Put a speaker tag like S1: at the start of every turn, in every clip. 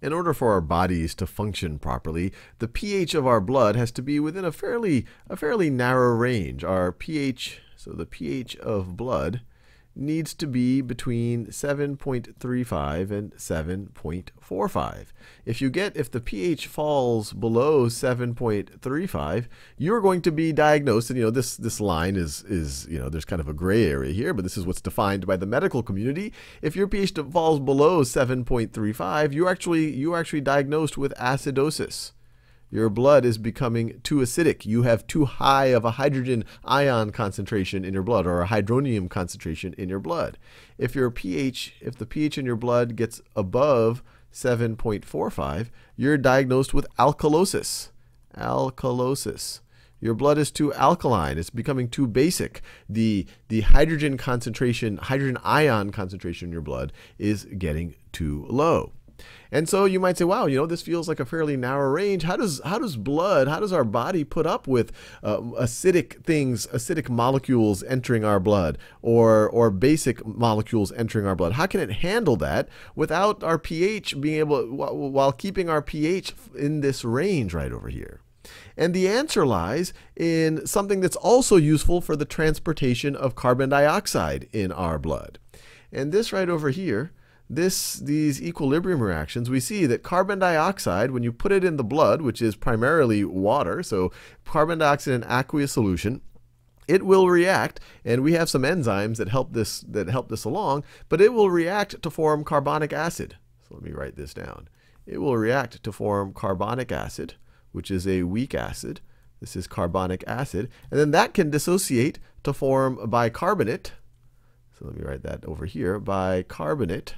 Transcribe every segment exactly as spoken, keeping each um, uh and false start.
S1: In order for our bodies to function properly, the pH of our blood has to be within a fairly, a fairly narrow range. Our pH, so the pH of blood needs to be between seven point three five and seven point four five. If you get, if the pH falls below seven point three five, you're going to be diagnosed, and you know, this, this line is, is, you know, there's kind of a gray area here, but this is what's defined by the medical community. If your pH falls below seven point three five, you actually, you're actually diagnosed with acidosis. Your blood is becoming too acidic. You have too high of a hydrogen ion concentration in your blood, or a hydronium concentration in your blood. If your pH, if the pH in your blood gets above seven point four five, you're diagnosed with alkalosis. Alkalosis. Your blood is too alkaline. It's becoming too basic. The, the hydrogen concentration, hydrogen ion concentration in your blood is getting too low. And so you might say, wow, you know, this feels like a fairly narrow range. How does, how does blood, how does our body put up with uh, acidic things, acidic molecules entering our blood, or, or basic molecules entering our blood? How can it handle that without our pH being able, while keeping our pH in this range right over here? And the answer lies in something that's also useful for the transportation of carbon dioxide in our blood. And this right over here, This, these equilibrium reactions, we see that carbon dioxide, when you put it in the blood, which is primarily water, so carbon dioxide in aqueous solution, it will react, and we have some enzymes that help this, that help this along, but it will react to form carbonic acid. So let me write this down. It will react to form carbonic acid, which is a weak acid. This is carbonic acid, and then that can dissociate to form bicarbonate. So let me write that over here, bicarbonate.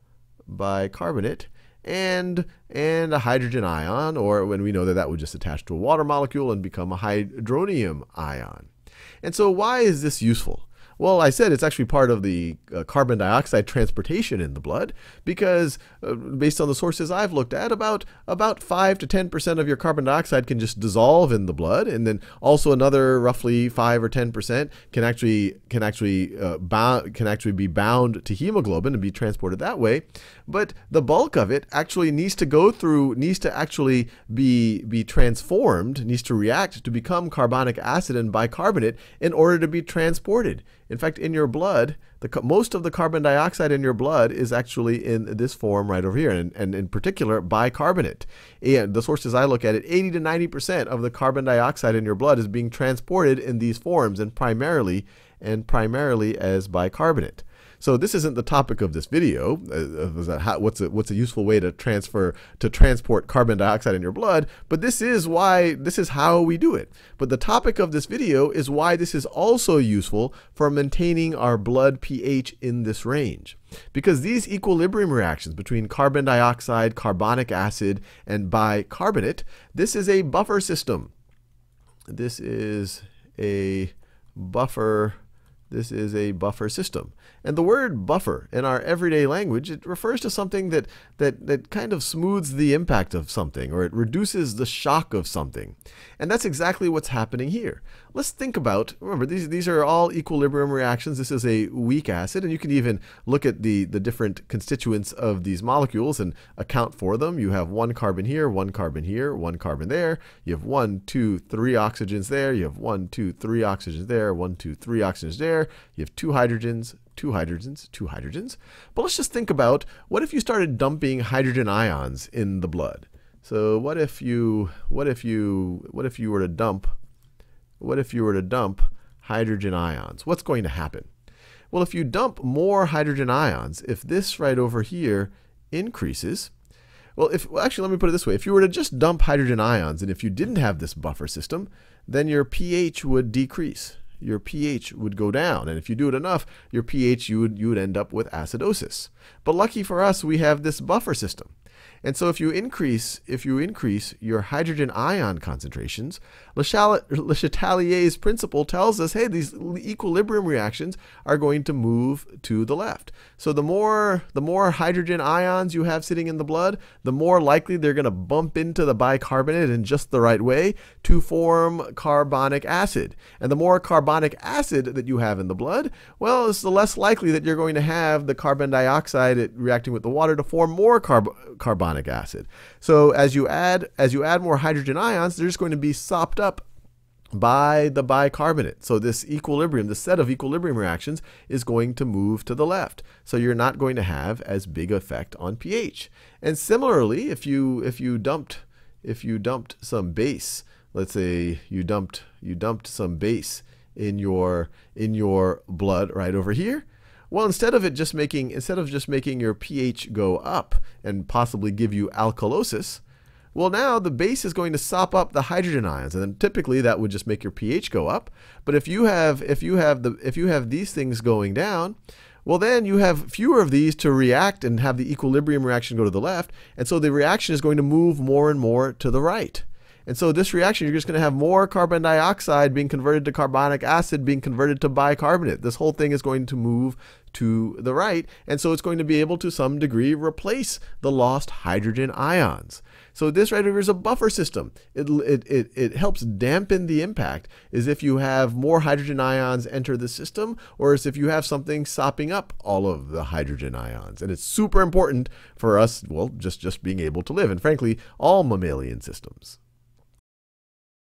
S1: bicarbonate and and a hydrogen ion, or when we know that that would just attach to a water molecule and become a hydronium ion. And so why is this useful? Well, I said it's actually part of the uh, carbon dioxide transportation in the blood, because uh, based on the sources I've looked at, about about five to ten percent of your carbon dioxide can just dissolve in the blood, and then also another roughly five or ten percent can actually can actually uh, bound can actually be bound to hemoglobin and be transported that way. But the bulk of it actually needs to go through needs to actually be be transformed, needs to react to become carbonic acid and bicarbonate in order to be transported. In fact, in your blood, the, most of the carbon dioxide in your blood is actually in this form right over here, and, and in particular, bicarbonate. And the sources I look at it, eighty to ninety percent of the carbon dioxide in your blood is being transported in these forms, and primarily, and primarily as bicarbonate. So this isn't the topic of this video. Uh, how, what's a what's a useful way to transfer to transport carbon dioxide in your blood? But this is why this is how we do it. But the topic of this video is why this is also useful for maintaining our blood pH in this range. Because these equilibrium reactions between carbon dioxide, carbonic acid, and bicarbonate, this is a buffer system. This is a buffer. This is a buffer system. And the word buffer in our everyday language, it refers to something that, that, that kind of smooths the impact of something, or it reduces the shock of something. And that's exactly what's happening here. Let's think about, remember, these, these are all equilibrium reactions. This is a weak acid, and you can even look at the, the different constituents of these molecules and account for them. You have one carbon here, one carbon here, one carbon there. You have one, two, three oxygens there. You have one, two, three oxygens there, one, two, three oxygens there. You have two hydrogens, two hydrogens, two hydrogens. But let's just think about, what if you started dumping hydrogen ions in the blood? So what if you, what if you, what if you were to dump, what if you were to dump hydrogen ions? What's going to happen? Well, if you dump more hydrogen ions, if this right over here increases, well, if, well, actually, let me put it this way. If you were to just dump hydrogen ions, and if you didn't have this buffer system, then your pH would decrease. Your pH would go down, and if you do it enough, your pH, you would, you would end up with acidosis. But lucky for us, we have this buffer system. And so if you increase, if you increase your hydrogen ion concentrations, Le Chatelier's principle tells us, hey, these equilibrium reactions are going to move to the left. So the more, the more hydrogen ions you have sitting in the blood, the more likely they're going to bump into the bicarbonate in just the right way to form carbonic acid. And the more carbonic carbonic acid that you have in the blood, well, it's the less likely that you're going to have the carbon dioxide reacting with the water to form more carb carbonic acid. So as you add as you add more hydrogen ions, they're just going to be sopped up by the bicarbonate. So this equilibrium, the set of equilibrium reactions is going to move to the left. So you're not going to have as big effect on pH. And similarly, if you if you dumped if you dumped some base, let's say you dumped you dumped some base in your in your blood right over here, well, instead of it just making instead of just making your pH go up and possibly give you alkalosis, well, now the base is going to sop up the hydrogen ions, and then typically that would just make your pH go up. But if you have if you have the if you have these things going down, well, then you have fewer of these to react and have the equilibrium reaction go to the left, and so the reaction is going to move more and more to the right. And so this reaction, you're just going to have more carbon dioxide being converted to carbonic acid being converted to bicarbonate. This whole thing is going to move to the right, and so it's going to be able to some degree replace the lost hydrogen ions. So this right over is a buffer system. It, it, it, it helps dampen the impact as if you have more hydrogen ions enter the system, or as if you have something sopping up all of the hydrogen ions. And it's super important for us, well, just, just being able to live, and frankly, all mammalian systems.